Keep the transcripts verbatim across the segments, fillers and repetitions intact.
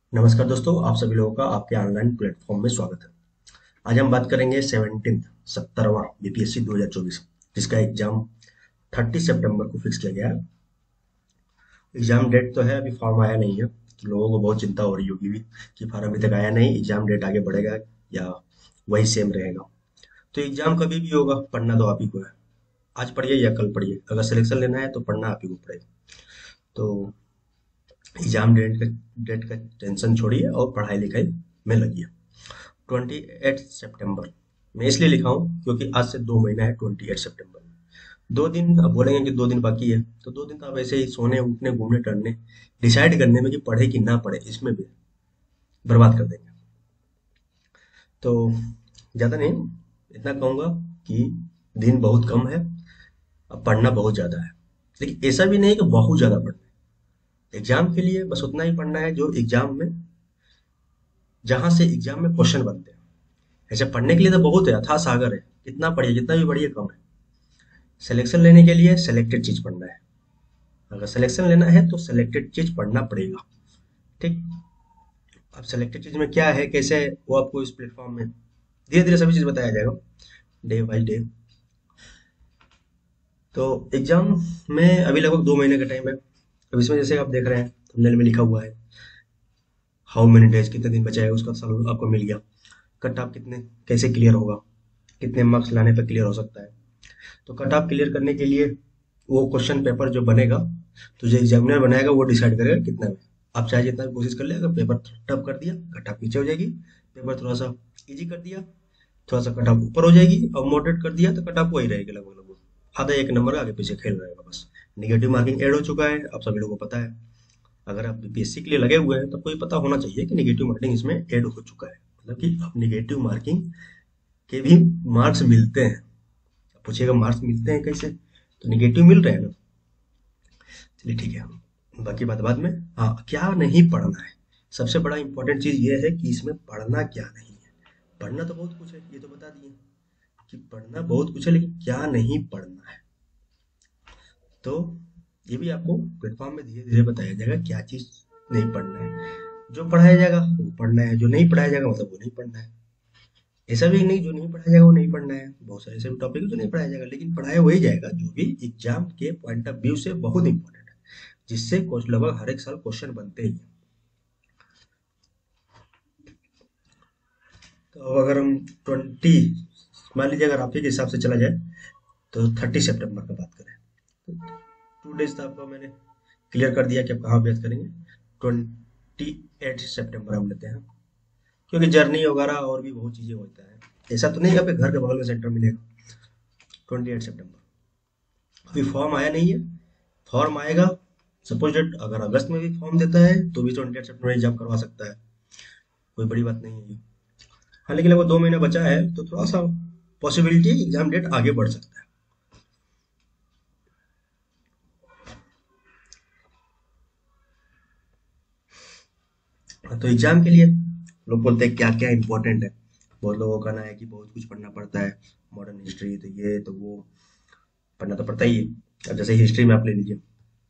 नमस्कार दोस्तों, आप सभी लोगों का आपके ऑनलाइन प्लेटफॉर्म में स्वागत है। आज हम बात करेंगे सेवनटीन सत्तरवां बीपीएससी दो हज़ार चौबीस, जिसका एग्जाम तीस सितंबर को फिक्स किया गया है। एग्जाम डेट तो है, अभी फॉर्म आया नहीं है, तो लोगों को बहुत चिंता हो रही होगी भी कि फॉर्म अभी तक आया नहीं, एग्जाम डेट आगे बढ़ेगा या वही सेम रहेगा। तो एग्जाम कभी भी होगा, पढ़ना तो आप ही को है। आज पढ़िए या कल पढ़िए, अगर सिलेक्शन लेना है तो पढ़ना आप ही को पड़ेगा। तो एग्जाम डेट का डेट का टेंशन छोड़िए और पढ़ाई लिखाई में लगिए। ट्वेंटी एट सितंबर मैं इसलिए लिखा हूँ क्योंकि आज से दो महीना है। ट्वेंटी एट सितंबर में दो दिन, अब बोलेंगे कि दो दिन बाकी है, तो दो दिन तो आप ऐसे ही सोने उठने घूमने टहलने डिसाइड करने में कि पढ़े कि ना पढ़े, इसमें भी बर्बाद कर देंगे। तो ज़्यादा नहीं, इतना कहूँगा कि दिन बहुत कम है, अब पढ़ना बहुत ज़्यादा है। लेकिन ऐसा भी नहीं कि बहुत ज़्यादा पढ़ना है। एग्जाम के लिए बस उतना ही पढ़ना है जो एग्जाम में, जहाँ से एग्जाम में क्वेश्चन बनते हैं। ऐसे पढ़ने के लिए तो बहुत है, अथाह सागर है, कितना पढ़िए, जितना भी पढ़िए कम है। सिलेक्शन लेने के लिए सिलेक्टेड चीज पढ़ना है। अगर सिलेक्शन लेना है तो सिलेक्टेड चीज पढ़ना पड़ेगा। ठीक। अब सिलेक्टेड चीज में क्या है, कैसे है, वो आपको इस प्लेटफॉर्म में धीरे धीरे सभी चीज बताया जाएगा, डे बाई डे। तो एग्जाम में अभी लगभग दो महीने का टाइम है। अब इसमें जैसे आप देख रहे हैं थंबनेल में लिखा हुआ है हाउ मेनी डेज, कितने दिन बचा है, उसका सवाल आपको मिल गया। कट ऑफ कितने, कैसे क्लियर होगा, कितने मार्क्स लाने पर क्लियर हो सकता है। तो कट ऑफ क्लियर करने के लिए वो क्वेश्चन पेपर जो बनेगा, तो जो एग्जामिनर बनाएगा वो डिसाइड करेगा कितना में। आप चाहे जितना भी कोशिश कर ले, अगर पेपर टफ कर दिया कट ऑफ नीचे हो जाएगी, पेपर थोड़ा सा इजी कर दिया थोड़ा सा कट ऑफ ऊपर हो जाएगी, और मॉडरेट कर दिया तो कट ऑफ वही रहेगी, लगभग लगभग आधा एक नंबर आगे पीछे खेल रहेगा बस। निगेटिव मार्किंग ऐड हो चुका है, आप सभी लोगों को पता है। अगर आप बीपीएससी के लिए लगे हुए हैं तो कोई पता होना चाहिए कि निगेटिव मार्किंग इसमें ऐड हो चुका है, मतलब कि अब निगेटिव मार्किंग के भी मार्क्स मिलते हैं। पूछिएगा मार्क्स मिलते हैं कैसे, तो निगेटिव मिल रहे हैं ना। चलिए ठीक है, बाकी बात बाद में। हाँ, क्या नहीं पढ़ना है, सबसे बड़ा इंपॉर्टेंट चीज ये है कि इसमें पढ़ना क्या नहीं है। पढ़ना तो बहुत कुछ है, ये तो बता दिए कि पढ़ना बहुत कुछ है, लेकिन क्या नहीं पढ़ना है। तो ये भी आपको प्लेटफॉर्म में धीरे धीरे बताया जाएगा क्या चीज नहीं पढ़ना है। जो पढ़ाया जाएगा वो पढ़ना है, जो नहीं पढ़ाया जाएगा मतलब वो नहीं पढ़ना है। ऐसा भी नहीं जो नहीं पढ़ाया जाएगा वो नहीं पढ़ना है, बहुत सारे ऐसे भी टॉपिक है जो नहीं पढ़ाया जाएगा, लेकिन पढ़ाया वही जाएगा जो भी एग्जाम के पॉइंट ऑफ व्यू से बहुत इंपॉर्टेंट है, जिससे कुछ लगभग हर एक साल क्वेश्चन बनते ही हैं। तो अब अगर हम ट्वेंटी, मान लीजिए अगर आप ही के हिसाब से चला जाए, तो थर्टी सितंबर का बात करें, तो टू डेज तो आपको मैंने क्लियर कर दिया कि आप कहाँ अभ्यास करेंगे। ट्वेंटी एट सितंबर हम लेते हैं, क्योंकि जर्नी वगैरह और भी बहुत चीजें होता है। ऐसा तो नहीं है आपके घर के बगल में सेंटर मिलेगा। ट्वेंटी एट सितंबर अभी फॉर्म आया नहीं है, फॉर्म आएगा। सपोज डेट अगर अगस्त में भी फॉर्म देता है तो भी ट्वेंटी एट सितंबर एग्जाम करवा सकता है, कोई बड़ी बात नहीं है। हाँ, लेकिन अगर दो महीना बचा है तो थोड़ा सा पॉसिबिलिटी एग्जाम डेट आगे बढ़ सकता है। तो एग्जाम के लिए लोग बोलते हैं क्या क्या इंपॉर्टेंट है। बहुत लोगों का कहना है कि बहुत कुछ पढ़ना पड़ता है, मॉडर्न हिस्ट्री तो ये तो वो, पढ़ना तो पड़ता ही है। अब जैसे हिस्ट्री में आप ले लीजिए,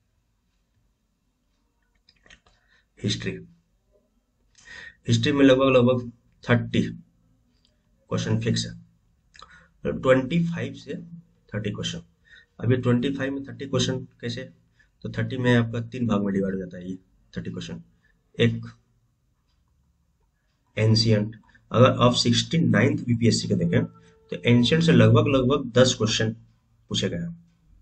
हिस्ट्री हिस्ट्री में लगभग लगभग थर्टी क्वेश्चन फिक्स है, मतलब ट्वेंटी फाइव से थर्टी क्वेश्चन। अब ये ट्वेंटी फाइव में थर्टी क्वेश्चन कैसे, तो थर्टी में आपका तीन भाग में डिवाइड हो जाता है ये थर्टी क्वेश्चन। एक एंशियंट, अगर आप सिक्सटी नाइन्थ बीपीएससी का देखें तो एंशियंट से लगभग लगभग दस क्वेश्चन पूछे गए हैं।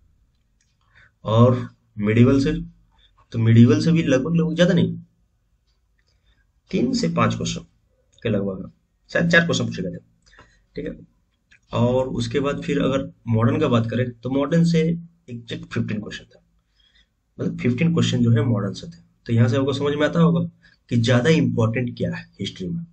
और मिडिवल से, तो मिडिवल से भी लगभग लगभग ज्यादा नहीं, तीन से पांच क्वेश्चन के लगभग, शायद चार क्वेश्चन पूछे गए थे। ठीक है। और उसके बाद फिर अगर मॉडर्न का बात करें तो मॉडर्न से एग्जैक्ट फिफ्टीन क्वेश्चन था, मतलब फिफ्टीन क्वेश्चन जो है मॉडर्न से थे। तो यहाँ से आपको समझ में आता होगा कि ज्यादा इंपॉर्टेंट क्या है हिस्ट्री में।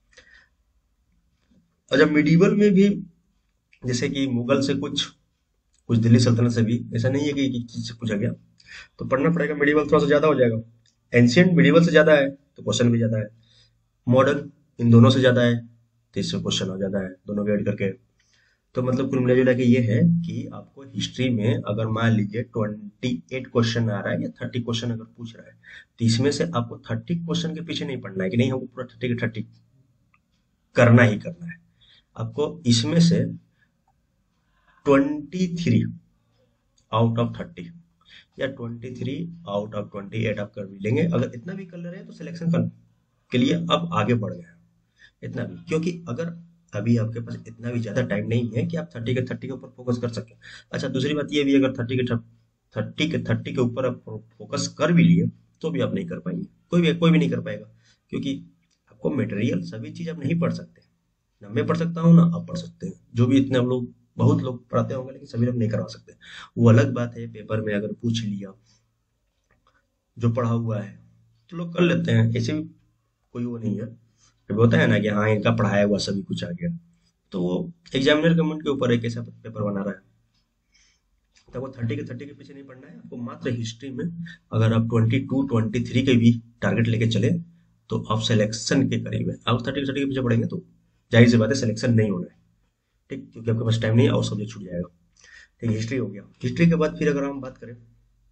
और जब मिडिवल में भी, जैसे कि मुगल से कुछ, कुछ दिल्ली सल्तनत से भी, ऐसा नहीं है कि एक चीज से पूछा गया, तो पढ़ना पड़ेगा। मिडिवल थोड़ा सा ज्यादा हो जाएगा, एंशियंट मिडिवल से ज्यादा है तो क्वेश्चन भी ज्यादा है, मॉडर्न इन दोनों से ज्यादा है तो इससे क्वेश्चन हो ज्यादा है, दोनों को ऐड करके। तो मतलब कुल मिला जुला के ये है कि आपको हिस्ट्री में अगर मान लीजिए ट्वेंटी एट क्वेश्चन आ रहा है या थर्टी क्वेश्चन अगर पूछ रहा है, तो इसमें से आपको थर्टी क्वेश्चन के पीछे नहीं पड़ना है कि नहीं हमको पूरा थर्टी के थर्टी करना ही करना है। आपको इसमें से twenty three out of thirty या twenty three out of twenty eight आप कर भी लेंगे। अगर इतना भी कर ले रहे हैं तो सिलेक्शन कर के लिए अब आगे बढ़ गए हैं इतना भी, क्योंकि अगर अभी आपके पास इतना भी ज्यादा टाइम नहीं है कि आप थर्टी के थर्टी के ऊपर फोकस कर सकें। अच्छा, दूसरी बात ये भी, अगर थर्टी के थर्टी के थर्टी के ऊपर आप फोकस कर भी लिए तो भी आप नहीं कर पाएंगे, कोई भी कोई भी नहीं कर पाएगा, क्योंकि आपको मटेरियल सभी चीज आप नहीं पढ़ सकते। ना मैं पढ़ सकता हूँ ना आप पढ़ सकते हैं, जो भी इतने हम लोग बहुत लोग पढ़ाते होंगे, लेकिन सभी लोग नहीं करवा सकते। वो अलग बात है, पेपर में अगर पूछ लिया जो पढ़ा हुआ है तो लोग कर लेते हैं, ऐसे भी कोई वो नहीं है। जब होता है ना कि हाँ इनका पढ़ाया हुआ सभी कुछ आ गया, तो वो एग्जामिनर के मन के ऊपर है कैसा पेपर बना रहा है। तो वो थर्टी के थर्टी के पीछे नहीं पढ़ना है आपको, मात्र हिस्ट्री में अगर आप ट्वेंटी टू ट्वेंटी थ्री के भी टारगेट लेके चले तो आप सिलेक्शन के करीब है। आप थर्टी के थर्टी के पीछे पढ़ेंगे तो जाहिर सी बात है सिलेक्शन नहीं होना है, ठीक, क्योंकि आपके पास टाइम नहीं है और सब्जेक्ट छूट जाएगा। ठीक, हिस्ट्री हो गया। हिस्ट्री के बाद फिर अगर हम बात करें,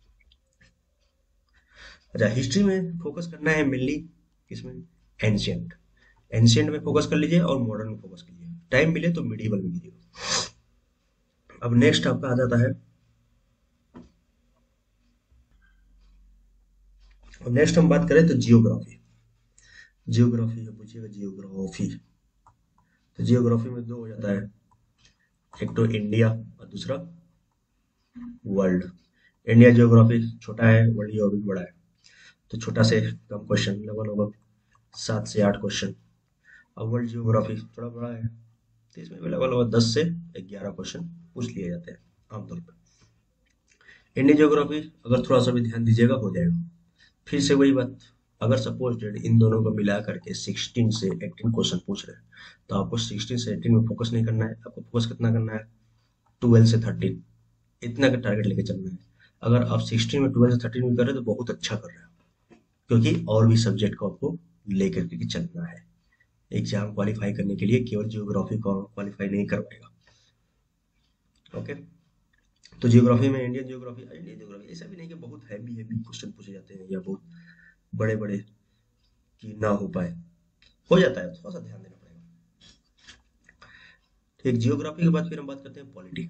अच्छा हिस्ट्री में फोकस करना है मेनली किसमें, एंशियंट। एंशियंट में फोकस कर लीजिए और मॉडर्न में फोकस कीजिए, टाइम मिले तो मिडिवल में कीजिए। अब नेक्स्ट आपका आ जाता है, नेक्स्ट हम बात करें तो जियोग्राफी। जियोग्राफी पूछिएगा, जियोग्राफी तो जियोग्राफी में दो हो जाता है, एक तो इंडिया और दूसरा वर्ल्ड। इंडिया जियोग्राफी छोटा है, वर्ल्ड जियोग्राफी बड़ा है। तो छोटा से कम क्वेश्चन, लगभग लगभग सात से आठ क्वेश्चन। अब वर्ल्ड जियोग्राफी थोड़ा बड़ा है, तो इसमें भी लगभग लगभग दस से ग्यारह क्वेश्चन पूछ लिए जाते हैं आमतौर पर। इंडियन ज्योग्राफी अगर थोड़ा सा भी ध्यान दीजिएगा हो जाएगा। फिर से वही बात, अगर सपोज डेट इन दोनों को मिला करके सिक्सटीन से एटीन क्वेश्चन पूछ रहे हैं, तो आपको सिक्सटीन से एटीन में फोकस नहीं करना है, आपको फोकस कितना करना है, ट्वेल्व से थर्टीन, इतना का टारगेट लेके चलना है। अगर आप सिक्सटीन में ट्वेल्व से थर्टीन में कर रहे हैं तो बहुत अच्छा कर रहे हैं, क्योंकि और भी सब्जेक्ट को आपको लेकर के चलना है। एग्जाम क्वालिफाई करने के लिए केवल जियोग्राफी को क्वालिफाई नहीं कर पाएगा। ओके, तो जियोग्राफी में इंडियन जियोग्राफी, इंडियन जियोग्राफी ऐसा भी नहीं कि बहुत हैवी हैवी क्वेश्चन पूछे जाते हैं या बहुत बड़े बड़े कि ना हो पाए, हो जाता है, थोड़ा सा ध्यान देना पड़ेगा। ठीक, जियोग्राफी के बाद फिर हम बात करते हैं पॉलिटी।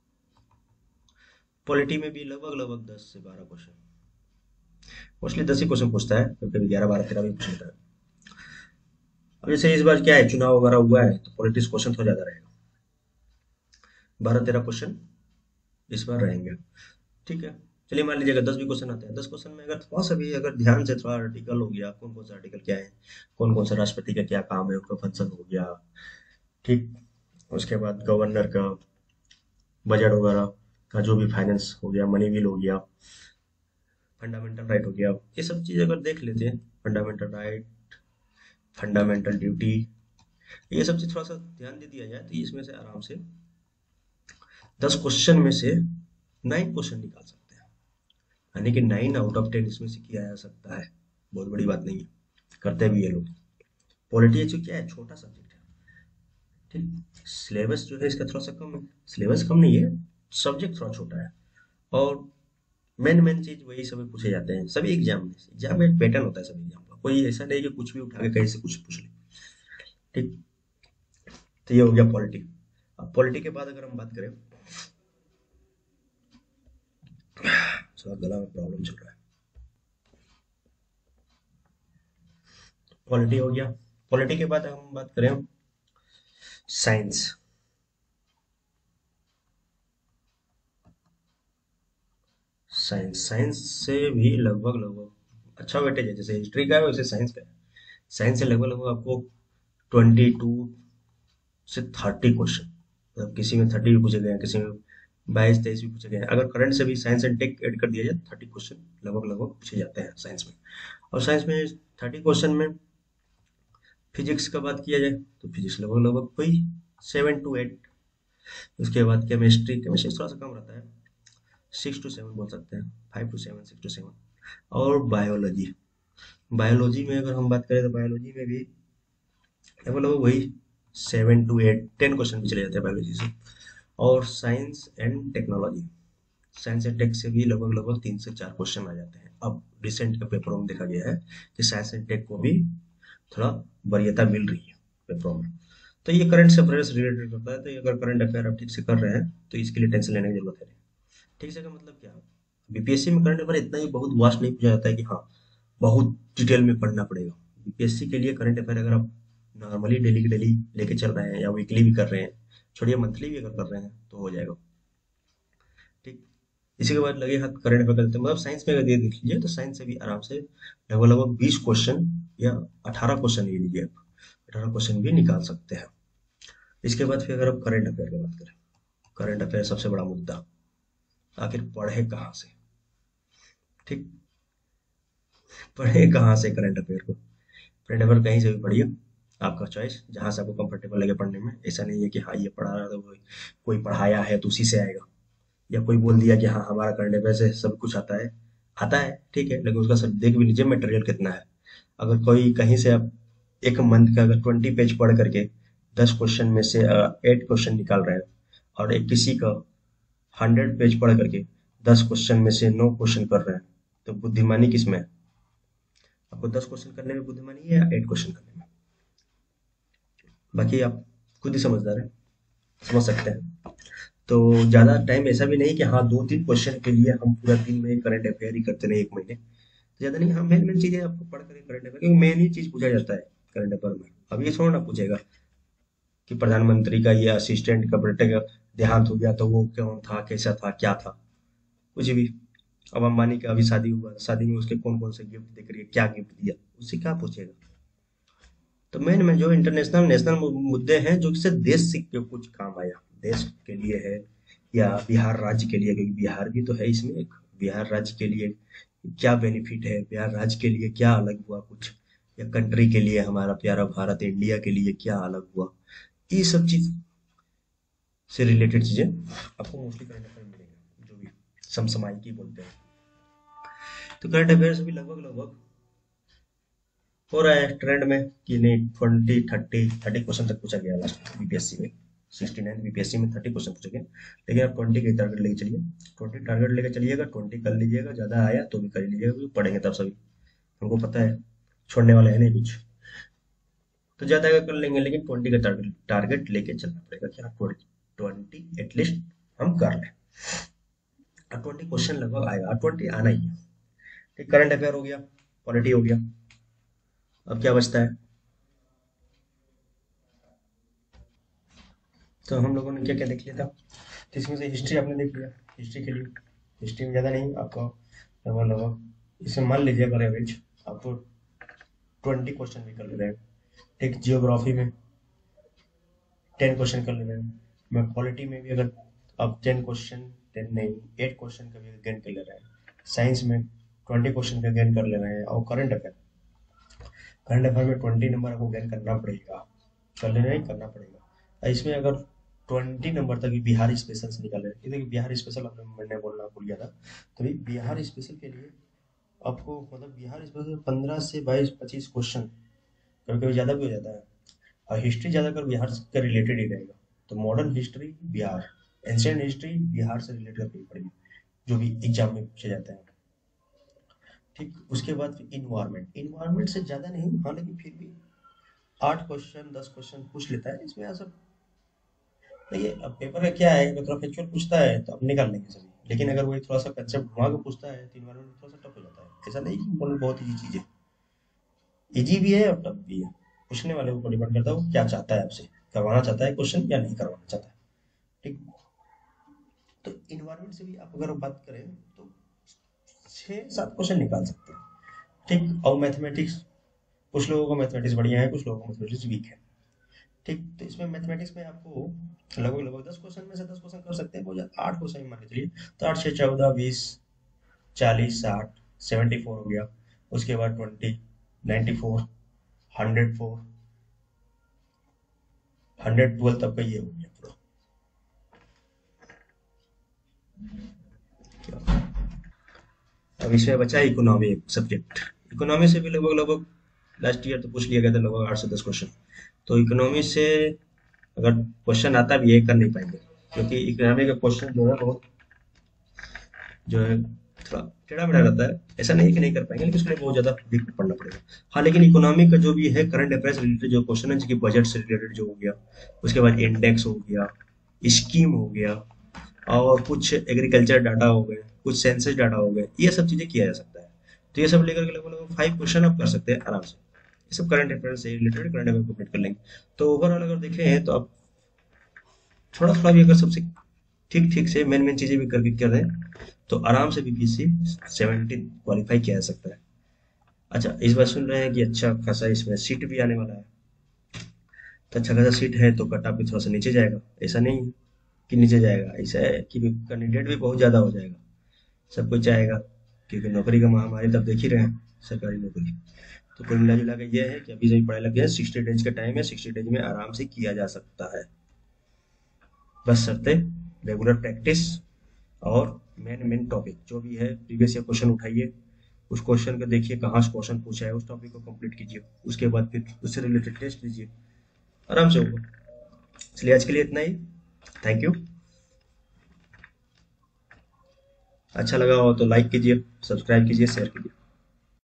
पॉलिटी में भी लगभग लगभग दस से बारह क्वेश्चन, मोस्टली दस ही क्वेश्चन पूछता है, कभी कभी ग्यारह बारह तेरह भी पूछ लेता है। अब जैसे इस बार क्या है, चुनाव वगैरह हुआ है तो पॉलिटिक्स क्वेश्चन थोड़ा ज्यादा रहेगा, बारह तेरह क्वेश्चन इस बार रहेंगे। ठीक है, चलिए मान लीजिए अगर दस भी क्वेश्चन आते हैं, दस क्वेश्चन में अगर थोड़ा सा भी अगर ध्यान से थोड़ा आर्टिकल हो गया, कौन कौन सा आर्टिकल क्या है, कौन कौन सा राष्ट्रपति का क्या काम है, उसका फंक्शन हो गया, ठीक, उसके बाद गवर्नर का बजट वगैरह का जो भी फाइनेंस हो गया, मनी बिल हो गया, फंडामेंटल राइट हो गया, ये सब चीज अगर देख लेते हैं, फंडामेंटल राइट, फंडामेंटल ड्यूटी, ये सब चीज थोड़ा सा ध्यान दे दिया जाए तो इसमें से आराम से दस क्वेश्चन में से नाइन क्वेश्चन निकाल सकते हैं, यानी कि नाइन आउट ऑफ टेन इसमें से किया जा सकता है। बहुत बड़ी बात नहीं है, करते भी है लोग। पॉलिटी जो क्या है, छोटा सब्जेक्ट है, ठीक, सिलेबस जो है इसका थोड़ा सा कम है, सिलेबस कम नहीं है, सब्जेक्ट थोड़ा छोटा है, और मेन मेन चीज वही सभी पूछे जाते हैं सभी एग्जाम में। एग्जाम में एक पैटर्न होता है सभी एग्जाम का, कोई ऐसा नहीं कि कुछ भी उठा के कहीं से कुछ पूछ ले, ठीक। तो ये हो गया पॉलिटी। अब पॉलिटी के बाद अगर हम बात करें, थोड़ा गला में प्रॉब्लम चल रहा है, पॉलिटी हो गया। पॉलिटी के बाद हम बात करें साइंस। साइंस साइंस से भी लगभग लगभग अच्छा वेटेज है, जैसे हिस्ट्री का है वैसे साइंस का है। साइंस से लगभग लगभग आपको ट्वेंटी टू से थर्टी क्वेश्चन, मतलब किसी में थर्टी भी पूछे गए हैं, किसी में बाईस तेईस भी पूछे गए हैं। अगर करंट से भी साइंस एंड टेक ऐड कर दिया जाए, थर्टी क्वेश्चन लगभग लगभग पूछे जाते हैं साइंस में। और साइंस में थर्टी क्वेश्चन में फिजिक्स का बात किया जाए तो फिजिक्स लगभग लगभग कोई सेवन टू एट। उसके बाद केमिस्ट्री, केमिस्ट्री थोड़ा सा कम रहता है, सिक्स टू सेवन बोल सकते हैं, five two seven, six two seven. और बायोलॉजी, बायोलॉजी में अगर हम बात करें तो बायोलॉजी में भी लगभग लगभग वही seven to eight ten question भी चले जाते हैं बायोलॉजी से। और science and technology, science and tech से भी लगभग लगभग तीन से चार क्वेश्चन आ जाते हैं। अब रिसेंट के पेपरों में देखा गया है कि साइंस एंड टेक को भी थोड़ा वरीयता मिल रही है पेपरों में। तो ये करंट अफेयर से रिलेटेड होता है, तो ये अगर करंट अफेयर आप ठीक से कर रहे हैं तो इसके लिए टेंशन लेने की जरूरत है नहीं। ठीक से का मतलब क्या, बीपीएससी में करंट अफेयर इतना ही बहुत वास्ट नहीं पूछा जाता है कि हाँ बहुत डिटेल में पढ़ना पड़ेगा। बीपीएससी के लिए करंट अफेयर अगर आप नॉर्मली डेली की डेली लेके चल रहे हैं या वीकली भी कर रहे हैं, छोड़िए मंथली भी अगर कर रहे हैं तो हो जाएगा। ठीक, इसी के बाद लगे हाथ करंट अफेयर करते हैं, मतलब साइंस में अगर ये देख लीजिए तो साइंस से भी आराम से लगभग लगभग बीस क्वेश्चन या अठारह क्वेश्चन ये लीजिए आप, अठारह क्वेश्चन भी निकाल सकते हैं। इसके बाद फिर अगर आप करंट अफेयर की बात करें, करंट अफेयर सबसे बड़ा मुद्दा, आखिर पढ़े कहाँ से। ठीक, पढ़े कहाँ से करंट अफेयर को, करंट अफेयर कहीं से भी पढ़िए, आपका चॉइस, जहाँ से आपको कंफर्टेबल लगे पढ़ने में। ऐसा नहीं है कि हाँ ये पढ़ा रहा है तो कोई कोई पढ़ाया है तो उसी से आएगा, या कोई बोल दिया कि हाँ हमारा करंट अफेयर से सब कुछ आता है। आता है ठीक है, लेकिन उसका सब देख भी लीजिए मटेरियल कितना है। अगर कोई कहीं से आप एक मंथ का अगर ट्वेंटी पेज पढ़ करके दस क्वेश्चन में से एट क्वेश्चन निकाल रहे हैं, और एक किसी का हंड्रेड पेज पढ़ करके दस क्वेश्चन में से नौ क्वेश्चन कर रहे हैं, तो बुद्धिमानी किसमें है? आपको दस क्वेश्चन करने में बुद्धिमानी है या एट क्वेश्चन करने में? बाकी आप खुद ही समझदार हैं, समझ सकते हैं। तो ज़्यादा टाइम ऐसा भी नहीं कि हाँ दो तीन क्वेश्चन के लिए हम पूरा दिन में करंट अफेयर ही करते रहे एक महीने, ज़्यादा नहीं। हाँ मेन मेन चीज़ें आपको पढ़ कर करंट अफेयर, क्योंकि मेन ही चीज़ पूछा जाता है करंट अफेयर में। अब ये थोड़ा ना पूछेगा कि प्रधानमंत्री का ये असिस्टेंट का बेटे का देहांत हो गया तो वो कौन था, कैसा था, क्या था, कुछ भी। अब अंबानी का अभी शादी हुआ, शादी में उसके कौन कौन से गिफ्ट दे करिए, क्या गिफ्ट दिया, उससे क्या पूछेगा। तो मेन में जो इंटरनेशनल नेशनल मुद्दे हैं जो इससे देश से क्यों कुछ काम आया, देश के लिए है या बिहार राज्य के लिए, क्योंकि बिहार भी तो है इसमें एक, बिहार राज्य के लिए क्या बेनिफिट है, बिहार राज्य के लिए क्या अलग हुआ कुछ, या कंट्री के लिए हमारा प्यारा भारत इंडिया के लिए क्या अलग हुआ, ये सब चीज से रिलेटेड चीजें आपको मोस्टली करंट अफेयर मिलेंगे, जो भी समसामयिकी बोलते हैं। तो करंट अफेयर से भी लगभग लगभग हो रहा है ट्रेंड में कि नहीं, ट्वेंटी थर्टी थर्टी क्वेश्चन तक पूछा गया लास्ट बीपीएससी में, सिक्सटी नाइन बीपीएससी में थर्टी क्वेश्चन पूछे गए। लेकिन आप ट्वेंटी के टारगेट लेके चलिए, ट्वेंटी टारगेट लेके चलिएगा, ट्वेंटी कर लीजिएगा, ज़्यादा आया तो भी कर लीजिएगा, क्योंकि पढ़ेंगे तब सभी, हमको पता है छोड़ने वाले हैं नहीं कुछ। तो ज़्यादा अगर कर लेंगे, लेकिन ट्वेंटी का टारगेट टारगेट लेके चलना पड़ेगा कि हाँ ट्वेंटी एटलीस्ट हम कर लें। ट्वेंटी क्वेश्चन लगभग आएगा, ट्वेंटी आना ही है। ठीक, करंट अफेयर हो गया, पॉलिटी हो गया, अब क्या बचता है? तो हम लोगों ने क्या क्या देख लिया था, तो इसमें से हिस्ट्री आपने देख लिया। हिस्ट्री के लिए, हिस्ट्री में ज़्यादा नहीं आपको, लगभग लगभग इसमें मान लीजिए अगर एवरेज आपको ट्वेंटी क्वेश्चन भी कर ले रहे हैं। ठीक, जियोग्राफी में टेन क्वेश्चन कर ले रहे हैं, मैं पॉलिटी में भी अगर आप टेन क्वेश्चन, टेन नहीं एट क्वेश्चन का भी गेन कर ले रहे हैं, साइंस में ट्वेंटी क्वेश्चन का गेन कर ले रहे हैं, और करंट अफेयर, करंट अफेयर में ट्वेंटी नंबर आपको गेन करना पड़ेगा, कर लेना ही करना पड़ेगा। इसमें अगर ट्वेंटी नंबर तक बिहार स्पेशल से निकाल रहे हैं, देखिए बिहार स्पेशल आपने मैंने बोलना भूल गया था, तो भाई बिहार स्पेशल के लिए आपको मतलब बिहार स्पेशल पंद्रह से बाईस पच्चीस क्वेश्चन कभी कभी ज़्यादा भी हो जाता है, और हिस्ट्री ज़्यादातर बिहार के रिलेटेड ही रहेगा। तो modern history Bihar, ancient history Bihar से रिलेटेड करनी पड़ेगी, जो भी एग्जाम में पूछे जाते हैं। ठीक, उसके बाद फिर इन्वायरमेंट, इन्वायरमेंट से ज़्यादा नहीं, हाँ लेकिन फिर भी आठ क्वेश्चन दस क्वेश्चन पूछ लेता है इसमें ऐसा। देखिए अब पेपर का क्या है, अगर थोड़ा फैक्चुअल पूछता है तो हम निकाल लेंगे सभी, लेकिन अगर वही थोड़ा सा कंसेप्ट घुमा के पूछता है तो इन्वायरमेंट थोड़ा सा टफ हो जाता है। ऐसा नहीं कि इन्वायरमेंट बहुत ईजी चीज़ है, ईजी भी है और टफ भी है, पूछने वाले के ऊपर डिपेंड करता है वो क्या चाहता है आपसे, करवाना चाहता है क्वेश्चन या नहीं करवाना चाहता है। ठीक, तो इन्वायरमेंट से भी आप अगर बात करें तो छः सात क्वेश्चन निकाल सकते हैं। ठीक, और मैथमेटिक्स, कुछ लोगों को मैथमेटिक्स बढ़िया है, कुछ लोगों को मैथमेटिक्स वीक है। ठीक, तो इसमें मैथमेटिक्स में आपको लगभग लगभग दस क्वेश्चन में से दस क्वेश्चन कर सकते हैं, बहुत ज़्यादा आठ क्वेश्चन मान के चलिए, तो आठ छः चौदह बीस चालीस साठ सेवेंटी फोर हो गया, उसके बाद twenty ninety four hundred four hundred twelve तक का ये हो गया पूरा। अब इसमें बचा इकोनॉमी एक सब्जेक्ट, इकोनॉमी से भी लगभग लगभग लास्ट ईयर तो पूछ लिया गया था लगभग आठ से दस क्वेश्चन। तो इकोनॉमी से अगर क्वेश्चन आता भी है कर नहीं पाएंगे, क्योंकि इकोनॉमी का क्वेश्चन जो है बहुत जो है थोड़ा टेढ़ा मेढ़ा रहता है। ऐसा नहीं है कि नहीं कर पाएंगे, लेकिन उसके लिए बहुत ज्यादा डीप पढ़ना पड़ेगा। हाँ, लेकिन इकोनॉमी का जो भी है करंट अफेयर्स रिलेटेड जो क्वेश्चन है, जैसे बजट से रिलेटेड जो हो गया, उसके बाद इंडेक्स हो गया, स्कीम हो गया, और कुछ एग्रीकल्चर डाटा हो गए, कुछ सेंसस डाटा हो गए, ये सब चीजें किया जा सकता है। तो ये सब लेकर के लगभग लगभग फाइव क्वेश्चन आप कर सकते हैं आराम से। ये सब करंट अफेयर से रिलेटेड करंट अफेयर कंप्लीट कर लेंगे। तो ओवरऑल अगर देखें तो आप थोड़ा थोड़ा भी अगर सबसे ठीक ठीक से मेन मेन चीजें भी करके कर रहे हैं तो आराम से बीपीएससी सेवनटीन क्वालिफाई किया जा सकता है। अच्छा, इस बार सुन रहे हैं कि अच्छा खासा इसमें सीट भी आने वाला है। तो अच्छा खासा सीट है तो कट ऑफ भी थोड़ा सा नीचे जाएगा। ऐसा नहीं है कि नीचे जाएगा, ऐसा है कि कैंडिडेट भी बहुत ज्यादा हो जाएगा। सब कुछ चाहेगा, क्योंकि नौकरी का महामारी तब देख ही रहे हैं, सरकारी नौकरी। तो कुल मिला जुला के ये है कि अभी से पढ़ाई लग गया है, सिक्सटी डेज का टाइम है, सिक्सटी डेज में आराम से किया जा सकता है। बस शर्ते रेगुलर प्रैक्टिस और मेन मेन टॉपिक जो भी है प्रीवियस ईयर क्वेश्चन उठाइए, उस क्वेश्चन को देखिए कहाँ से क्वेश्चन पूछा है, उस टॉपिक को कंप्लीट कीजिए, उसके बाद फिर उससे रिलेटेड टेस्ट दीजिए, आराम से होगा। इसलिए आज के लिए इतना ही। Thank you. अच्छा लगा हो तो लाइक कीजिए, सब्सक्राइब कीजिए, शेयर कीजिए।